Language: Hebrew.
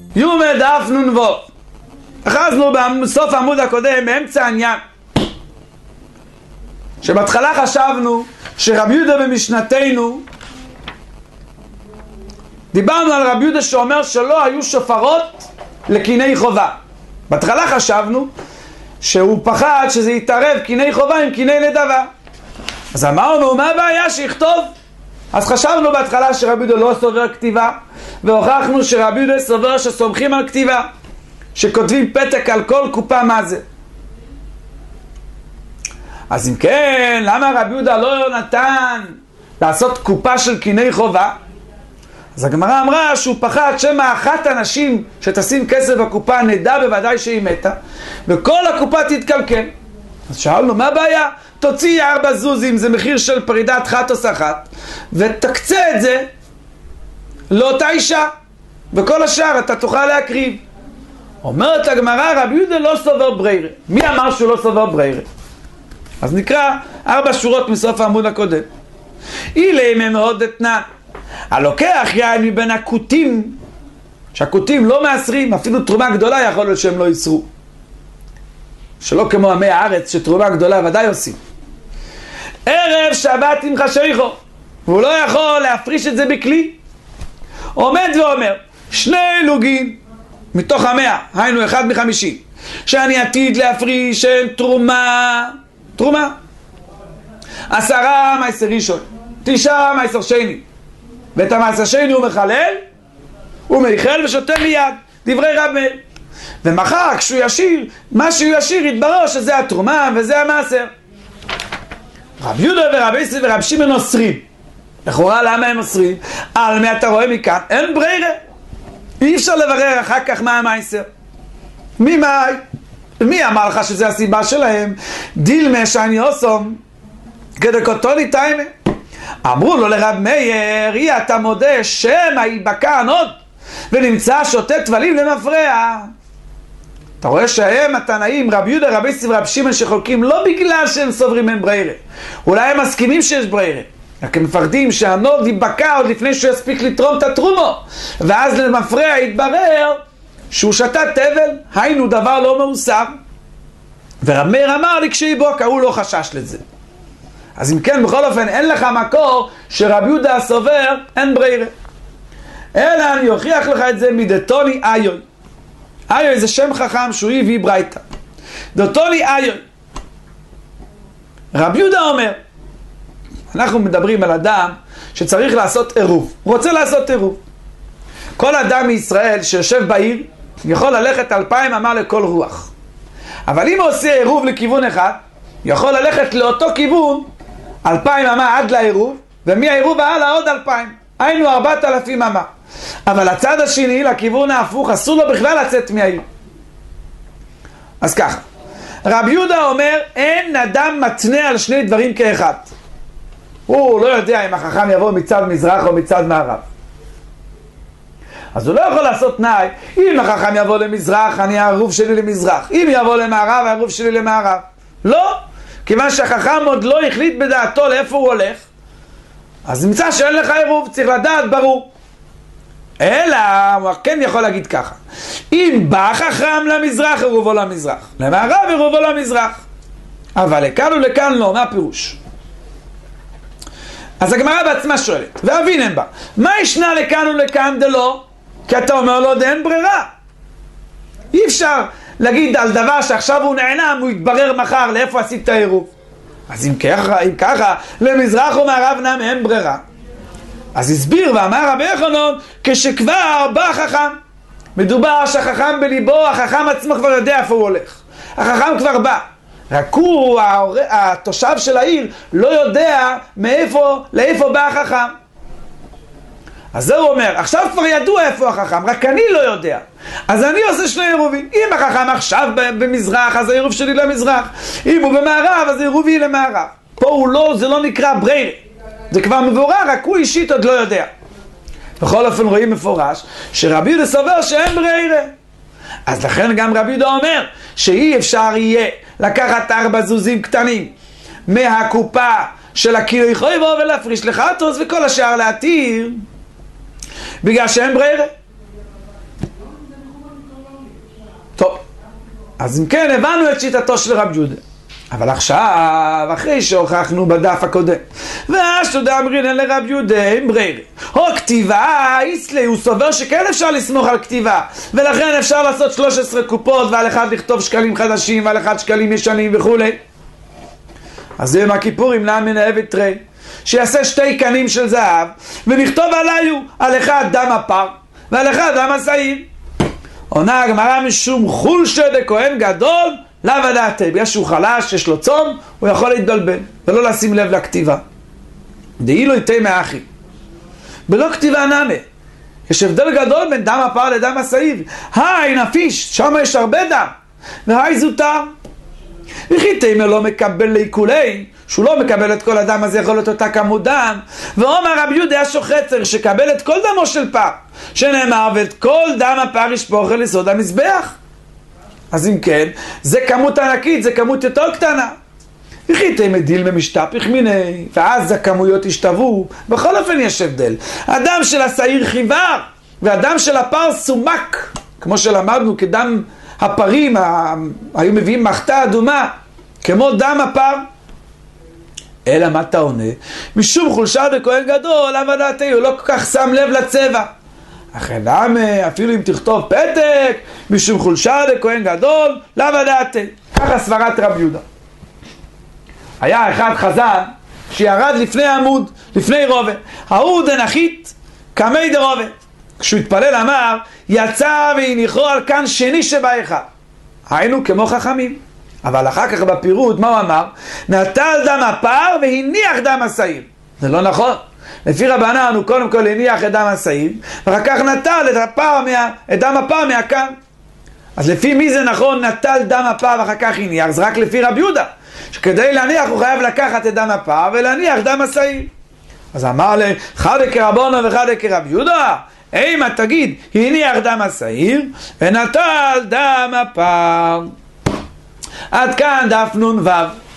יומא דף נ"ו. אחזנו בסוף העמוד הקודם, באמצע העניין, שבהתחלה חשבנו שרבי יהודה במשנתנו, דיברנו על רבי יהודה שאומר שלא היו שופרות לקיני חובה. בהתחלה חשבנו שהוא פחד שזה יתערב קיני חובה עם קיני נדבה. אז אמרנו, מה הבעיה שיכתוב? אז חשבנו בהתחלה שרבי יהודה לא סובר כתיבה, והוכחנו שרבי יהודה סובר שסומכים על כתיבה, שכותבים פתק על כל קופה מה זה. אז אם כן, למה רבי יהודה לא נתן לעשות קופה של קיני חובה? אז הגמרא אמרה שהוא פחד שמא אחת הנשים שתשים כסף בקופה נדע בוודאי שהיא מתה, וכל הקופה תתקלקל. אז שאלנו, מה הבעיה? תוציא 4 זוזים, זה מחיר של פרידת חטוס אחת, ותקצה את זה לאותה אישה, וכל השאר אתה תוכל להקריב. אומרת הגמרא, רבי יהודה לא סובר ברירה. מי אמר שהוא לא סובר ברירה? אז נקרא 4 שורות מסוף העמוד הקודם. אילי מאוד אתנן, הלוקח יין מבין הכותים, שהכותים לא מאסרים, אפילו תרומה גדולה יכול להיות שהם לא יסרו, שלא כמו עמי הארץ שתרומה גדולה ודאי עושים. ערב שבת עם חשיכו, והוא לא יכול להפריש את זה בכלי, עומד ואומר 2 לוגין מתוך 100, היינו 1 מ-50, שאני עתיד להפריש של תרומה 10 מייסר ראשון, 9 מייסר שני, ואת המייסר שני הוא מחלל, הוא מייחל ושותה מיד, דברי רב מאיר. ומחר כשהוא ישיר, מה שהוא ישיר יתברר שזה התרומה וזה המעשר. רב יהודה ורב יוסי ורב שמעון אוסרים. לכאורה למה הם אוסרים? על מי אתה רואה מכאן? אין ברירה. אי אפשר לברר אחר כך מה המעשר. מי אמר לך שזה הסיבה שלהם? דילמה שאני עושום כדקוטוני טיימה. אמרו לו לרב מאיר, אי אתה מודה שמא ייבקע עוד ונמצא שותה טבלים למפרע. אתה רואה שהם התנאים, רב יהודה, רב יוסי ורב שמעון שחולקים לא בגלל שהם סוברים הם ברירה, אולי הם מסכימים שיש ברירה, רק הם מפחדים שהנוד ייבקע עוד לפני שהוא יספיק לתרום את התרומו, ואז למפרע יתברר שהוא שתה תבל, היינו דבר לא מאוסר. ורב מאיר אמר לי כשיבוק, הוא לא חשש לזה. אז אם כן, בכל אופן אין לך מקור שרב יהודה סובר אין ברירה, אלא אני אוכיח לך את זה מדתוני איוי. איוי זה שם חכם שהוא הביא ברייתא. דתוני איוי, רב יהודה אומר, אנחנו מדברים על אדם שצריך לעשות עירוב, הוא רוצה לעשות עירוב. כל אדם מישראל שיושב בעיר יכול ללכת 2000 אמה לכל רוח, אבל אם הוא עושה עירוב לכיוון אחד, יכול ללכת לאותו כיוון 2000 אמה עד לעירוב, ומהעירוב הלאה עוד 2000, היינו 4000 אמה. אבל הצד השני, לכיוון ההפוך, אסור לו בכלל לצאת מהעיר. אז ככה, רב יהודה אומר, אין אדם מתנה על 2 דברים כאחד. הוא לא יודע אם החכם יבוא מצד מזרח או מצד מערב. אז הוא לא יכול לעשות תנאי, אם החכם יבוא למזרח, אני העירוב שלי למזרח. אם יבוא למערב, העירוב שלי למערב. לא, כיוון שהחכם עוד לא החליט בדעתו לאיפה הוא הולך, אז נמצא שאין לך עירוב, צריך לדעת ברור. אלא, הוא כן יכול להגיד ככה, אם בא חכם למזרח, עירובו למזרח, למערב עירובו למזרח, אבל לכאן ולכאן לא, מה הפירוש? אז הגמרא בעצמה שואלת, ואבינן בה, מה ישנה לכאן ולכאן דלא? כי אתה אומר לו, אין ברירה. אי אפשר להגיד על דבר שעכשיו הוא נענם, הוא יתברר מחר לאיפה עשית העירוב. אז אם ככה, למזרח ומערב נם אין ברירה. אז הסביר ואמר רבי יוחנן, כשכבר בא החכם, מדובר שהחכם בליבו, החכם עצמו כבר יודע איפה הוא הולך. החכם כבר בא. רק הוא, התושב של העיר, לא יודע לאיפה בא החכם. אז זה הוא אומר, עכשיו כבר ידוע איפה החכם, רק אני לא יודע. אז אני עושה 2 עירובים. אם החכם עכשיו במזרח, אז העירוב שלי למזרח. אם הוא במערב, אז העירובי למערב. פה זה לא נקרא ברירה. זה כבר מבורר, רק הוא אישית עוד לא יודע. בכל אופן רואים מפורש שרבי יהודה סובר שאין ברירה. אז לכן גם רבי יהודה אומר שאי אפשר יהיה לקחת 4 זוזים קטנים מהקופה של הקילו חויבו ולהפריש לחטוס וכל השאר להתיר, בגלל שאין ברירה. אז אם כן, הבנו את שיטתו של רב יהודה. אבל עכשיו, אחרי שהוכחנו בדף הקודם, ואז תודה אמרינן לרב יהודה עם ברירה. או כתיבה, איסלי, הוא סובר שכן אפשר לסמוך על כתיבה, ולכן אפשר לעשות 13 קופות, ועל אחד לכתוב שקלים חדשים, ועל אחד שקלים ישנים וכו'. אז זה עם הכיפורים, נאמן אהבת תרי, שיעשה 2 קנים של זהב, ונכתוב עליו, על אחד דם הפר, ועל אחד דם השעיר. עונה הגמרא משום חולשה דכהן גדול, לאו דעתי, בגלל שהוא חלש, יש לו צום, הוא יכול להתבלבל, ולא לשים לב לכתיבה. דאילו איתי מאחי. בלא כתיבה נמה. יש הבדל גדול בין דם הפר לדם השעיר. היי נפיש, שם יש הרבה דם. והי זוטר. וכי תימא לא מקבל לעיקולי, שהוא לא מקבל את כל הדם הזה, יכול להיות אותה כמות דם. ואומר רבי יהודה השוחט צריך שקבל את כל דמו של פר, שנאמר ואת כל דם הפר ישפוך אל יסוד המזבח. אז אם כן, זה כמות ענקית, זה כמות יותר קטנה. וכי תימא דילמה משתפך מיני, ואז הכמויות ישתוו. בכל אופן יש הבדל. הדם של השעיר חיוור, והדם של הפר סומק, כמו שלמדנו, כדם הפרים, היו מביאים מחתה אדומה, כמו דם הפר. אלא מה אתה עונה? משום חולשה בכהן גדול, לאו דעתי, הוא לא כל כך שם לב לצבע. אחרי למה, אפילו אם תכתוב פתק, משום חולשה בכהן גדול, לאו דעתי. ככה סברת רב יהודה. היה אחד חזן שירד לפני עמוד, לפני רובה. ההוא דנחית כמי דרובה. כשהוא התפלל אמר, יצא והניחו על כאן שני שבאחד. היינו כמו חכמים. אבל אחר כך בפירוט, מה הוא אמר? נטל דם הפר והניח דם השעיר. זה לא נכון. לפי רבנן הוא קודם כל הניח את דם השעיר, ואחר כך נטל את דם הפר מהכאן. אז לפי מי זה נכון נטל דם הפר ואחר כך הניח? זה רק לפי רב יהודה, שכדי להניח הוא חייב לקחת את דם הפר ולהניח דם השעיר. אז אמר חדה כרבנו וחדה כרב יהודה, אימה תגיד, הניח דם השעיר ונטל דם הפר. עד כאן דף נ"ו.